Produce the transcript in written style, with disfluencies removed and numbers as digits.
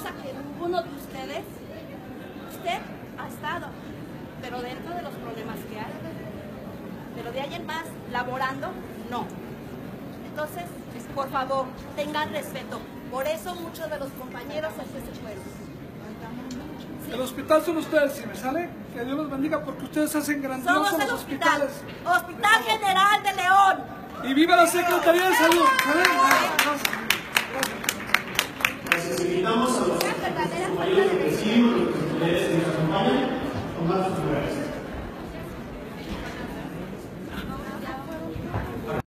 cosa que ninguno de ustedes, usted ha estado, pero dentro de los problemas que hay. Pero de ahí en más, laborando, no. Entonces, por favor, tengan respeto. Por eso muchos de los compañeros aquí se fueron. El hospital son ustedes, si me sale, que Dios los bendiga porque ustedes hacen grandiosos Somos el los hospitales. Hospital General de León. Y viva la Secretaría de Salud. ¿Sale? Gracias. Gracias.